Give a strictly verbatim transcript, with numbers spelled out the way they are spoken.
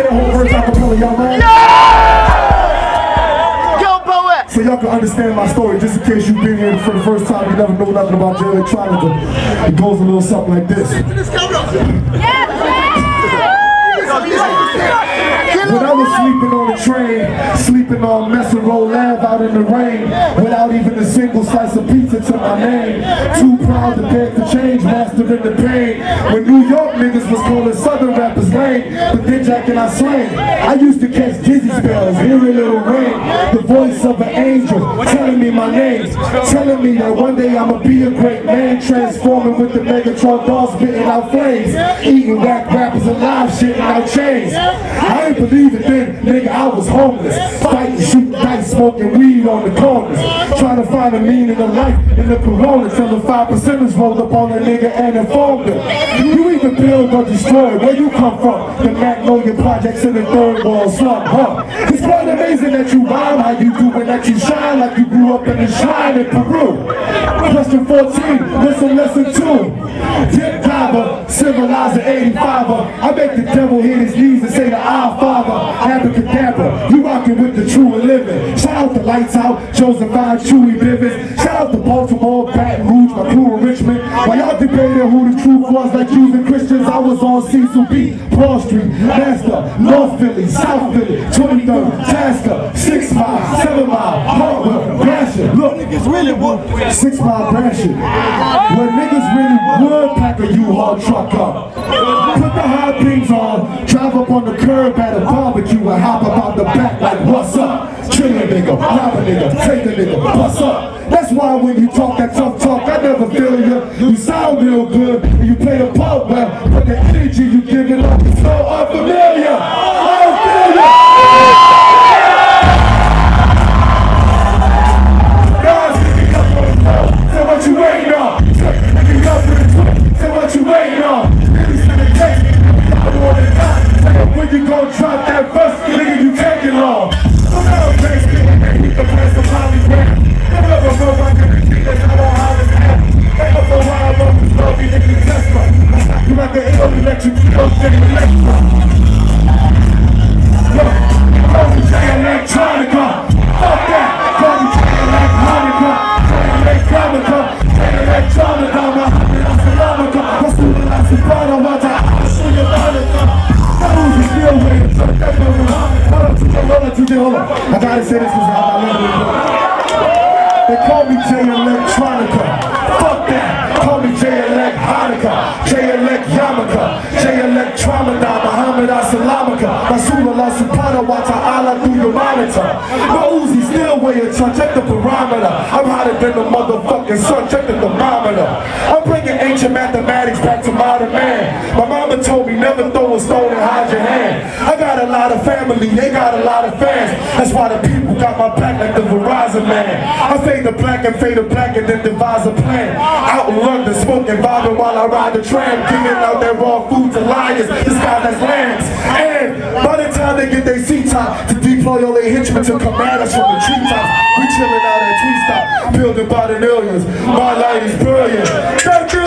say the whole verse acapella, y'all ready? Go, poet! So y'all can understand my story, just in case you've been here for the first time, you never know nothing about Jay Electronica. It goes a little something like this. When I was sleeping on the train, sleeping on Messer Roll Ave out in the rain, without even a single slice of pizza to my name, too proud to beg for change, mastering the pain. When New York niggas was calling Southern rappers lame, but then Jack and I slang. I used to catch dizzy spells, hear a little rain, the voice of an angel telling me my name, telling me that one day I'ma be a great man, transforming with the Megatron dolls, spitting out flames, eating whack rappers alive, shitting out chains. I ain't believe it then, nigga, I was homeless, fighting, shooting dice, smoking weed on the corners, trying to find a meaning of life in the corona, till the five percenters rolled up on a nigga and informed him. You either build or destroy, where you come from? The Magnolia Projects in the third world slum, huh? It's quite amazing that you rhyme, how you do it, that you shine like you grew up in a shrine in Peru. Question fourteen, listen, lesson two. Dip diver, civilizer eighty-fiver. I make the devil hit his knees and say the Our Father, abracadabra. You rockin' with the true and living. Shout out to Lights Out, Josephine, Chewy Bivens. Shout out to Baltimore, Baton Rouge, my crew in Richmond. While y'all debated who the truth was, like using Christians, I was on Cecil B, Broad Street, Master, North Philly, South Philly, twenty-third, Tasker, Six Mile, Seven Mile, Hartwell, Gratiot. Look, niggas really would. Six Mile, Gratiot. When niggas really would pack a U-Haul truck up. Put the high beams on, drive up on the curb at a barbecue and hop up out the back like, what's up? Chill a nigga, rob a nigga, take a nigga, bust up. That's why when you talk that tough talk, I never feel you. You sound real good, and you play the part well, but the energy you give it up is so unfamiliar. I don't feel you. Guys, nigga, up on the floor. Say what you waiting on. Nigga, up in the twin. Say what you waiting on. Niggas in the case, y'all want to die. When you gon' drop that verse, nigga, you taking long. I'm not a base, nigga, you can play some Hollywood. Never ever go back to the key, that's how I was at. Ain't up so wild, but you know me, nigga, test me. You like the ill electric, you know, nigga, electric. Look, call me Jay Electronica. Fuck that, call me Jay Electronica. Jay Electronica, Jay Electronica, my hundred of Salamica. What's the last Soprano, watch out, I'll show you Monica. That was the still way, so that's what we're on. Hold on, hold on, hold on. I gotta say this because I love it. They call me Jay Electronica. Fuck that. Call me Jay Elect Hanukkah. Jay Elect Yamaka. Jay Elect Tramadon. Muhammad Assalamaka. Rasulullah Subhanahu wa Ta'ala through your monitor. No Uzi still weighing ton. Check the barometer. I'm hotter than the motherfucking sun. Check the thermometer. I'm bringing ancient mathematics back to modern man. My mama told me never throw a stone and hide your hand. I got a lot of family. They got a lot of fans. That's why the people got my back like the Verizon man. I fade the black and fade the black and then devise a plan. Out in London, smoking, vibing while I ride the tram, giving out that raw food to lions, this guy that's lambs. And by the time they get their C-top to deploy all their henchmen to command us from the treetops, we chilling out at Tweet Stop, building by the millions. My light is brilliant. Thank you.